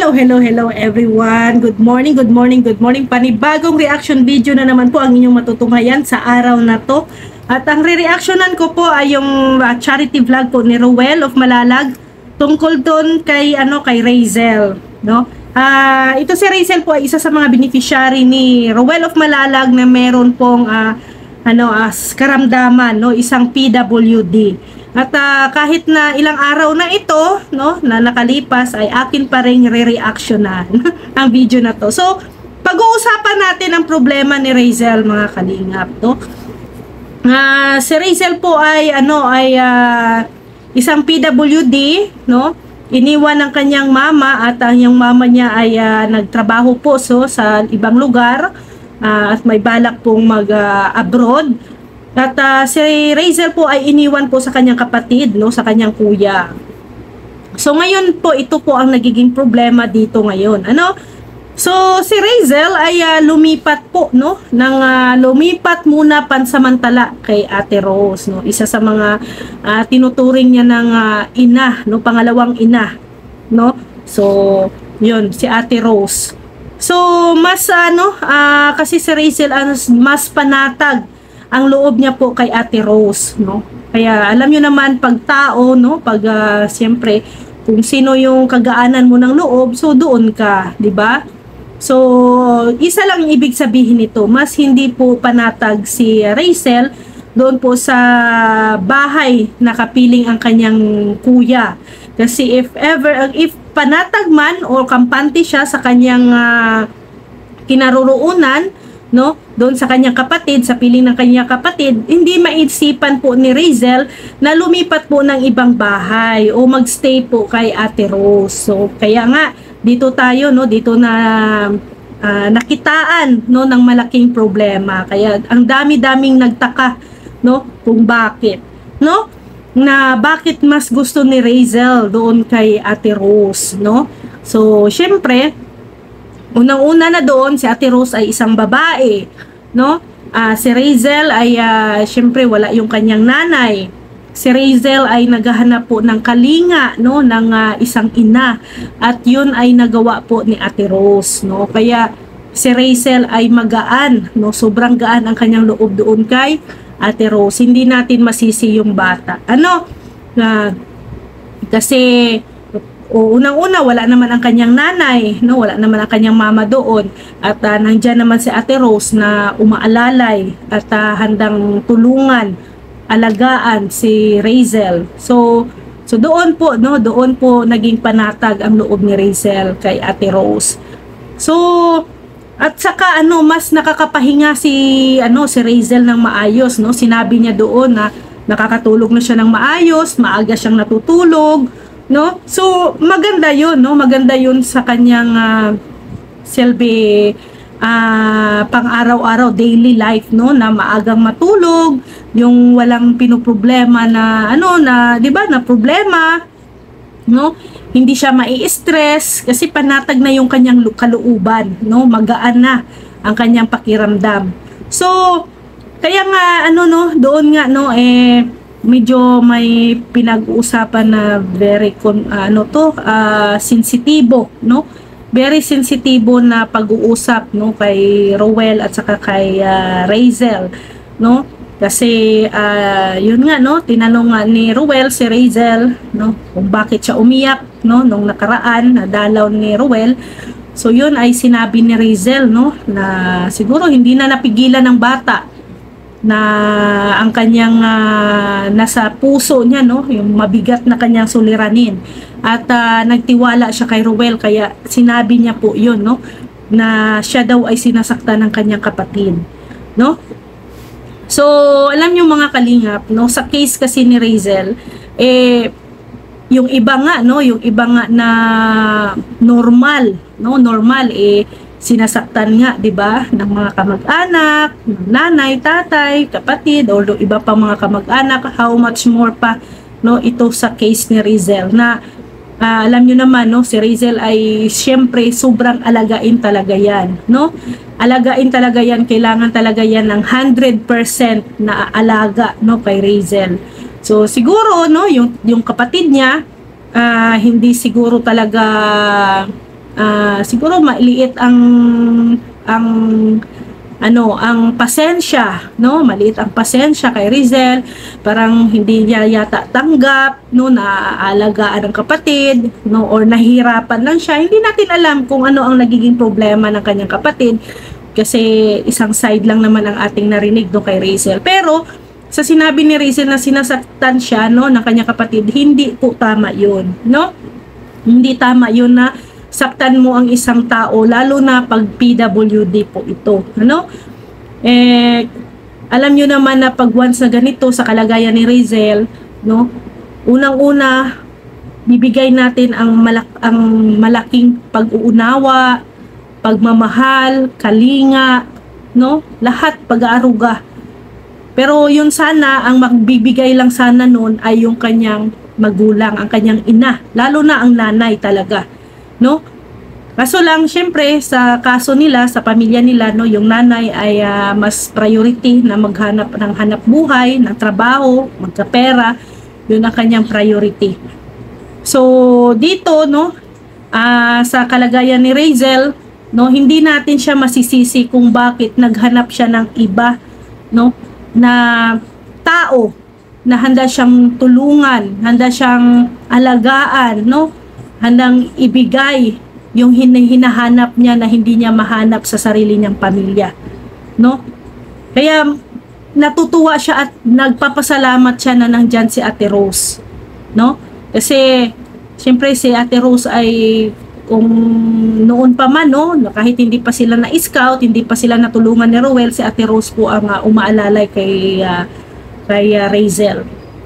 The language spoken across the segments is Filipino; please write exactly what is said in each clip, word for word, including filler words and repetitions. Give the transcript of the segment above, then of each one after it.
Hello, hello, hello everyone. Good morning, good morning, good morning. Panibagong reaction video na naman po ang inyong matutunghayan sa araw na to. At ang re-reactionan ko po ay yung uh, charity vlog po ni Rowell of Malalag tungkol doon kay ano kay Razel, no? Ah, uh, ito si Razel po ay isa sa mga beneficiary ni Rowell of Malalag na meron pong uh, ano as uh, karamdaman, no, isang P W D. At uh, kahit na ilang araw na ito, no, na nakalipas ay akin pa ring re-reactionan ang video na to. So, pag-uusapan natin ang problema ni Razel, mga kalingap, no? Uh, si Razel po ay ano ay uh, isang P W D, no? Iniwan ng kanyang mama at ang yung mama niya ay uh, nagtrabaho po so sa ibang lugar uh, at may balak pong mag-abroad. Uh, At uh, si Razel po ay iniwan po sa kanyang kapatid, no, sa kanyang kuya. So ngayon po ito po ang nagiging problema dito ngayon. Ano? So si Razel ay uh, lumipat po, no, nang uh, lumipat muna pansamantala kay Ate Rose, no. Isa sa mga uh, tinuturing niya ng uh, ina, no, pangalawang ina, no. So 'yun si Ate Rose. So mas ano uh, kasi si Razel uh, mas panatag ang loob niya po kay Ate Rose, no? Kaya alam niyo naman pag tao, no, pag uh, siyempre kung sino yung kagaanan mo ng loob, so doon ka, 'di ba? So isa lang ibig sabihin nito, mas hindi po panatag si Razel doon po sa bahay na kapiling ang kanyang kuya. Kasi if ever if panatag man o kampante siya sa kanyang uh, kinaroroonan, no, doon sa kanyang kapatid, sa piling ng kanyang kapatid, hindi maisipan po ni Razel na lumipat po ng ibang bahay o magstay po kay Ate Rose. So kaya nga dito tayo, no, dito na uh, nakitaan, no, ng malaking problema. Kaya ang dami-daming nagtaka, no, kung bakit, no, na bakit mas gusto ni Razel doon kay Ate Rose, no. So syempre unang-una na doon, si Ate Rose ay isang babae, no? Uh, si Razel ay uh, syempre wala yung kanyang nanay. Si Razel ay naghahanap po ng kalinga, no, ng uh, isang ina. At yun ay nagawa po ni Ate Rose, no? Kaya si Razel ay magaan, no? Sobrang gaan ang kanyang loob doon kay Ate Rose. Hindi natin masisi yung bata. Ano? Uh, kasi o unang-una wala naman ang kanyang nanay, no, wala naman ang kanyang mama doon at uh, nandiyan naman si Ate Rose na umaalalay at uh, handang tulungan, alagaan si Razel. So so doon po, no, doon po naging panatag ang loob ni Razel kay Ate Rose. So at saka ano, mas nakakapahinga si ano si Razel ng maayos, no. Sinabi niya doon na nakakatulog na siya ng maayos, maaga siyang natutulog, no? So maganda 'yun, no? Maganda 'yun sa kanyang uh, silbi uh, pang-araw-araw, daily life, no, na maagang matulog, yung walang pinoproblema na ano na, 'di ba, na problema, no? Hindi siya mai-stress kasi panatag na yung kanyang kalooban, no? Magaan na ang kanyang pakiramdam. So kaya nga ano, no, doon nga, no, eh medyo may pinag-uusapan na very uh, ano to uh, sensitibo, no, very sensitibo na pag-uusap, no, kay Rowell at saka kay uh, Razel, no, kasi uh, yun nga, no, tinanong nga ni Rowell si Razel, no, kung bakit siya umiyak, no, nung nakaraan na dalaw ni Rowell. So yun ay sinabi ni Razel, no, na siguro hindi na napigilan ng bata na ang kanyang uh, nasa puso niya, no, yung mabigat na kanyang suliranin at uh, nagtiwala siya kay Rowell kaya sinabi niya po yun, no, na siya daw ay sinasaktan ng kanyang kapatid, no. So alam niyo mga kalingap, no, sa case kasi ni Razel, eh yung iba nga, no, yung iba nga na normal, no, normal eh sinasaktan nga, 'di ba, ng mga kamag-anak, nanay, tatay, kapatid, o iba pa mga kamag-anak, how much more pa, no, ito sa case ni Razel na uh, alam niyo naman, no, si Razel ay siyempre sobrang alagain talaga yan, no, alagain talaga yan, kailangan talaga yan ng one hundred percent na alaga, no, kay Razel. So siguro, no, yung yung kapatid niya uh, hindi siguro talaga ah, siguro maliit ang ang ano, ang pasensya, no? Maliit ang pasensya kay Rizel. Parang hindi niya yata tanggap, no, na aalagaan ng kapatid, no, or nahihirapan lang siya. Hindi natin alam kung ano ang nagiging problema ng kanyang kapatid kasi isang side lang naman ang ating narinig do kay Rizel. Pero sa sinabi ni Rizel na sinasaktan siya, no, ng kanyang kapatid, hindi po tama 'yun, no? Hindi tama 'yun na saktan mo ang isang tao, lalo na pag P W D po ito, ano? Eh, alam nyo naman na pag once na ganito sa kalagayan ni Rizel, no? Unang-una, bibigay natin ang, malak ang malaking pag-uunawa, pagmamahal, kalinga, no? Lahat pag-aaruga. Pero yun sana, ang magbibigay lang sana noon ay yung kanyang magulang, ang kanyang ina, lalo na ang nanay talaga, no? Kaso lang syempre sa kaso nila, sa pamilya nila, no, yung nanay ay uh, mas priority na maghanap ng hanap buhay, ng trabaho, magkapera, yun ang kanyang priority. So dito, no, uh, sa kalagayan ni Rizel, no, hindi natin siya masisisi kung bakit naghanap siya ng iba, no, na tao na handa siyang tulungan, handa siyang alagaan, no, handang ibigay yung hinahanap niya na hindi niya mahanap sa sarili niyang pamilya, no? Kaya natutuwa siya at nagpapasalamat siya na nandyan si Ate Rose, no? Kasi siyempre si Ate Rose ay kung noon pa man, no, kahit hindi pa sila na-scout, hindi pa sila natulungan ni Rowel, si Ate Rose po ang uh, umaalalay kay uh, kay uh, Rizel.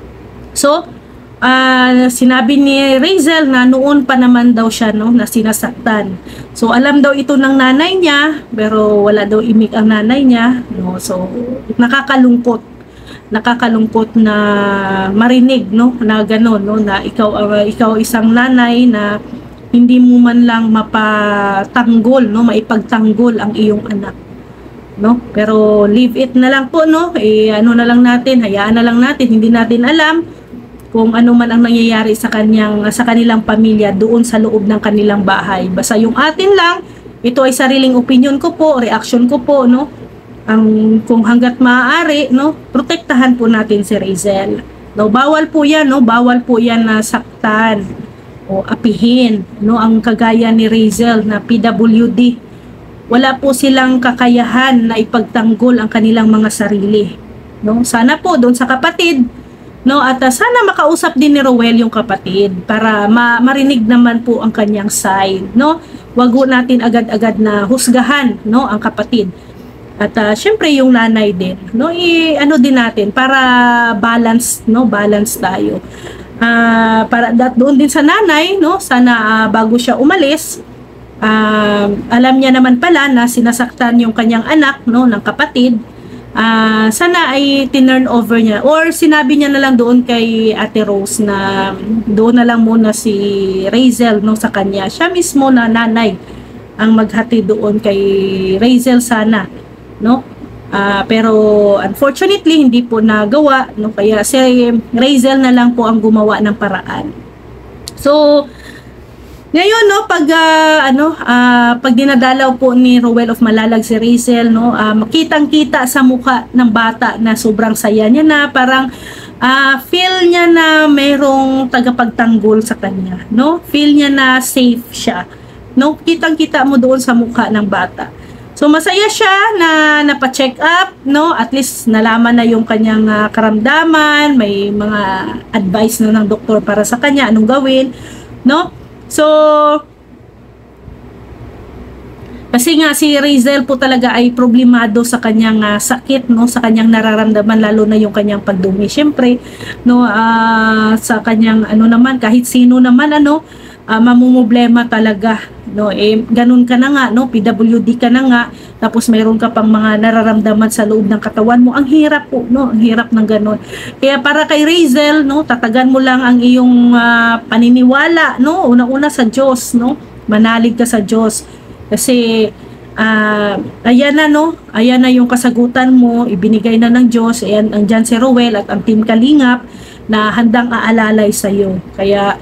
So Uh, sinabi ni Rizel na noon pa naman daw siya, no, na sinasaktan. So alam daw ito ng nanay niya, pero wala daw imik ang nanay niya, no. So nakakalungkot. Nakakalungkot na marinig, no, na gano'n, no, na ikaw uh, ikaw isang nanay na hindi mo man lang mapatanggol, no, maipagtanggol ang iyong anak, no. Pero leave it na lang po, no. Eh, ano na lang natin, hayaan na lang natin, hindi natin alam kung ano man ang nangyayari sa kanyang sa kanilang pamilya doon sa loob ng kanilang bahay. Basta yung atin lang, ito ay sariling opinion ko po, reaction ko po, no. Ang kung hangga't maaari, no, protektahan po natin si Rizel. No, bawal po 'yan, no, bawal po 'yan na saktan o apihin, no, ang kagaya ni Rizel na P W D. Wala po silang kakayahan na ipagtanggol ang kanilang mga sarili, no. Sana po doon sa kapatid, no, at uh, sana makausap din ni Rowel yung kapatid para ma marinig naman po ang kanyang side, no. Wag ho natin agad-agad na husgahan, no, ang kapatid. At uh, syempre yung nanay din, no, i ano din natin para balance, no, balance tayo. Uh, para that doon din sa nanay, no, sana uh, bago siya umalis, uh, alam niya naman pala na sinasaktan yung kanyang anak, no, ng kapatid. Uh, sana ay tinurn over niya or sinabi niya na lang doon kay Ate Rose na doon na lang muna si Rizel, no, sa kanya. Siya mismo na nanay ang maghati doon kay Rizel sana, no. Uh, pero unfortunately hindi po nagawa, no, kaya si Rizel na lang po ang gumawa ng paraan. So ngayon, no, pag uh, ano, uh, pag dinadalaw po ni Rowel of Malalag si Rizel, no, uh, makitang-kita sa mukha ng bata na sobrang saya niya na, parang uh, feel niya na mayroong tagapagtanggol sa kanya, no? Feel niya na safe siya, no? Kitang-kita mo doon sa mukha ng bata. So masaya siya na napa-check up, no? At least nalaman na yung kanyang uh, karamdaman, may mga advice na ng doktor para sa kanya anong gawin, no? So, kasi nga si Rizel po talaga ay problemado sa kanyang uh, sakit, no, sa kanyang nararamdaman, lalo na yung kanyang pagdumi. Syempre, no, uh, sa kanyang ano naman, kahit sino naman, ano, uh, mamumblema talaga, no. Eh ganun ka na nga, no, P W D ka na nga, tapos mayroon ka pang mga nararamdaman sa loob ng katawan mo. Ang hirap po, no, ang hirap ng ganun. Kaya para kay Rizel, no, tatagan mo lang ang iyong uh, paniniwala, no, una-una sa Diyos, no, manalig ka sa Diyos. Kasi uh, ayan na, no, ayan na yung kasagutan mo, ibinigay na ng Diyos. Ayan, andyan si Rowel at ang Team Kalingap na handang aalalay sa iyo. Kaya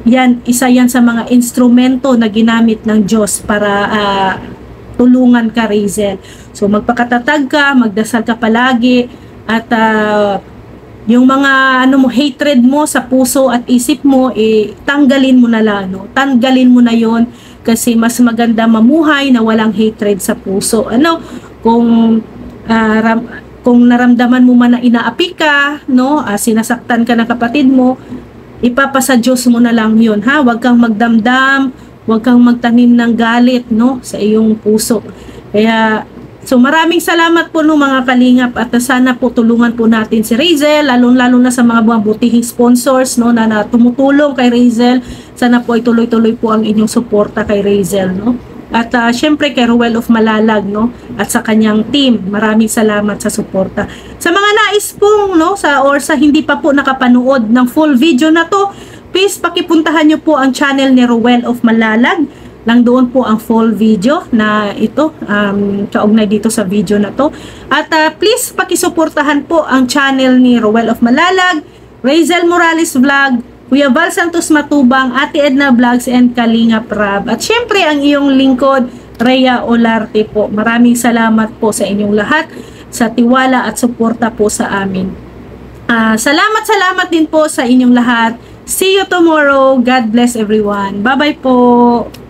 yan, isa yan sa mga instrumento na ginamit ng Diyos para uh, tulungan ka, Razel. So magpakatatag ka, magdasal ka palagi, at uh, yung mga ano mo, hatred mo sa puso at isip mo, eh, tanggalin mo na lang, no? Tanggalin mo na yon, kasi mas maganda mamuhay na walang hatred sa puso. Ano, kung uh, ram, kung naramdaman mo man na inaapi ka, no, uh, sinasaktan ka ng kapatid mo, ipapasa Diyos mo na lang yun, ha? Huwag kang magdamdam, huwag kang magtanim ng galit, no, sa iyong puso. Kaya so maraming salamat po no mga kalingap, at sana po tulungan po natin si Razel, lalong-lalo na sa mga buwang butihing sponsors, no, na, na tumutulong kay Razel. Sana po ay tuloy-tuloy po ang inyong suporta kay Razel, no. At uh, syempre kay Ruel of Malalag, no, at sa kanyang team. Maraming salamat sa suporta. Sa mga nais pong, no, sa or sa hindi pa po nakapanood ng full video na to, please pakipuntahan nyo po ang channel ni Ruel of Malalag. Lang doon po ang full video na ito, um, kaugnay dito sa video na to. At uh, please pakisuportahan po ang channel ni Ruel of Malalag, Razel Morales Vlog, Kuya Val Santos Matubang, Ate Edna Vlogs, and Kalinga Prab. At syempre ang iyong lingkod, Rhea Olarte po. Maraming salamat po sa inyong lahat sa tiwala at suporta po sa amin. Uh, salamat, salamat din po sa inyong lahat. See you tomorrow. God bless everyone. Bye-bye po.